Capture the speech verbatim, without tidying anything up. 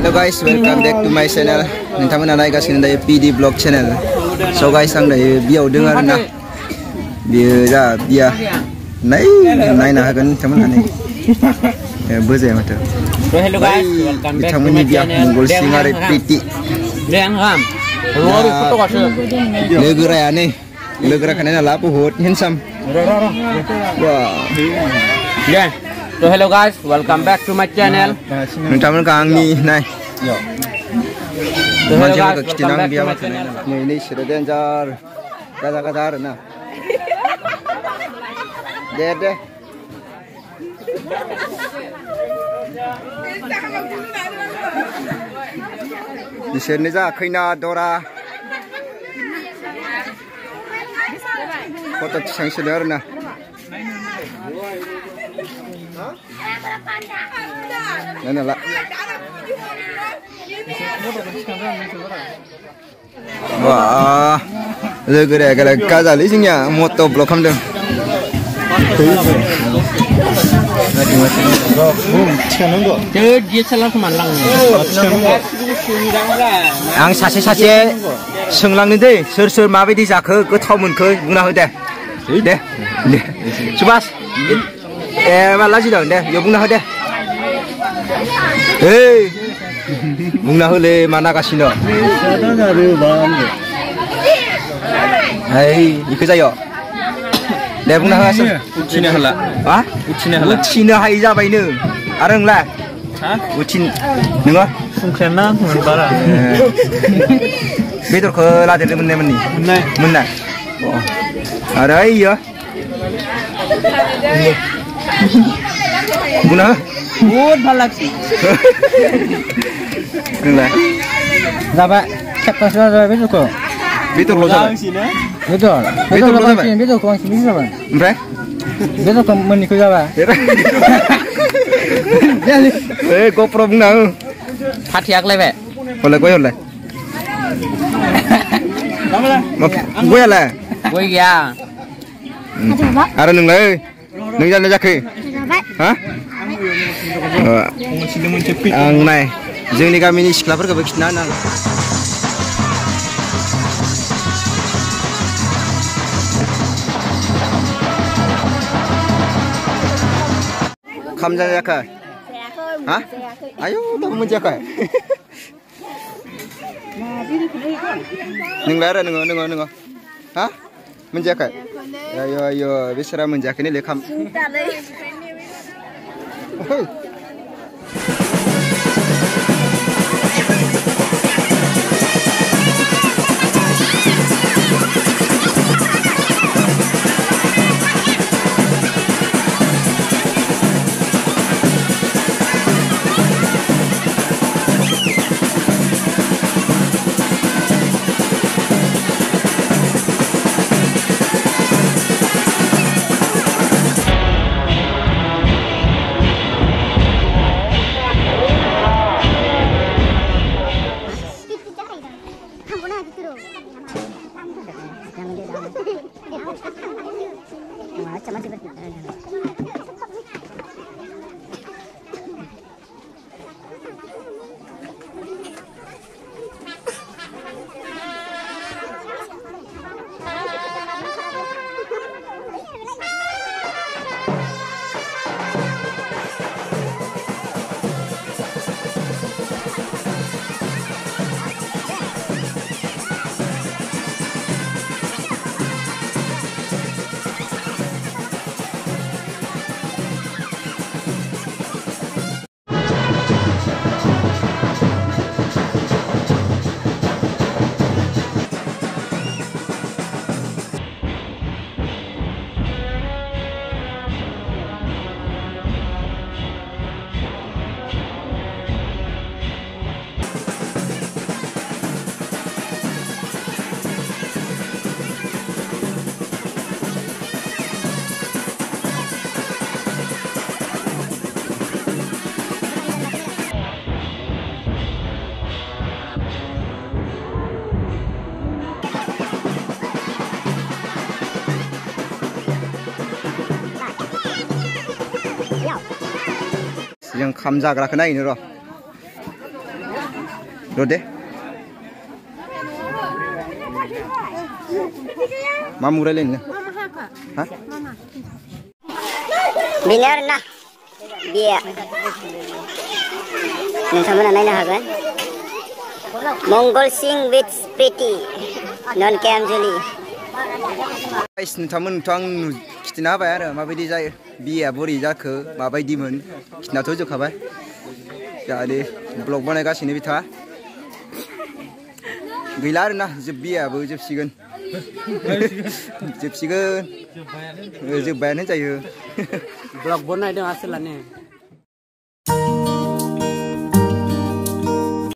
Hello guys, welcome back to my channel. Nonton naik gas ini dari P D Vlog channel. So guys, sang dari biyayau dengar na. Biya, biya. Nai, nai nak kan teman ane. Berzai mata. Hello guys, welcome back to my channel. Munggul singar piti. Liang ham. Lori foto kasih. Lwgwfwrjwng ane. Lwgwfwrjwng kan ane lapu hot handsome. Wow. Yeah. So hello guys, welcome back to my channel. Nonton kang ni nai. So hello guys, welcome back to my channel. Ni ni sudah dengar. Kata-kata na. Deh deh. Di sini za kena dora. Foto sang sedar na. Nana lah. Wah, Lwgwfwrjwng kalau kaza lisingnya moto blok kamdeng. Dia salah kemalang. Ang sace sace senglang ni deh, ser ser mabe di zakhe, gotaw monkhe buna ho deh. Deh, deh. Subas. Eh, malah sih dong deh, yo buna ho deh. Hei, buna ho le mana kasih no? Hei, ikut saya. Deh buna ho asal. Ucina hala. Ah? Ucina hala. Ucina hai jabai ne. Areng lah. Hah? Ucin, nengo? Sungkena mentara. Betul ke lah dari mana mana? Mana? Mana? Ada iya. Buna? Good balak sih. Enggak. Dapat cepat saja betul kok. Betul loh sahabat. Betul. Betul loh sahabat. Betul kok sih sahabat. Berapa? Betul kok menikah sahabat. Eh, GoPro buna. Hati-hati lewat. Boleh kau boleh. Gue lah. Gue ya. Ada nung leh. Nung jalan jaki. Hah? Ang nai. Jadi kami ni sekolah pergi ke mana? Kamu jalan jaki? Hah? Ayo, tak menjaga. Nung lara nung nung nung. Hah? Menjaga? Ayo ayo, bisa menjaga ni lekam. yang kham jagra kena ini roh. Rode. Mamu railin. Hah? Benar nah. Biya. Nonton naik nah kan? Mongol sing with pretty. Non cam juli. Guys, nonton tuang kita apa ya? Mabedi jaya biya bori jaga, mabedi mun. Kita tuju kabar. Jadi blog mana kasih ni bita. Gilar nah, jebbiya bu jeb sigun. Jeb sigun. Jeb bayan ni jaya. Blog bona itu hasil ni.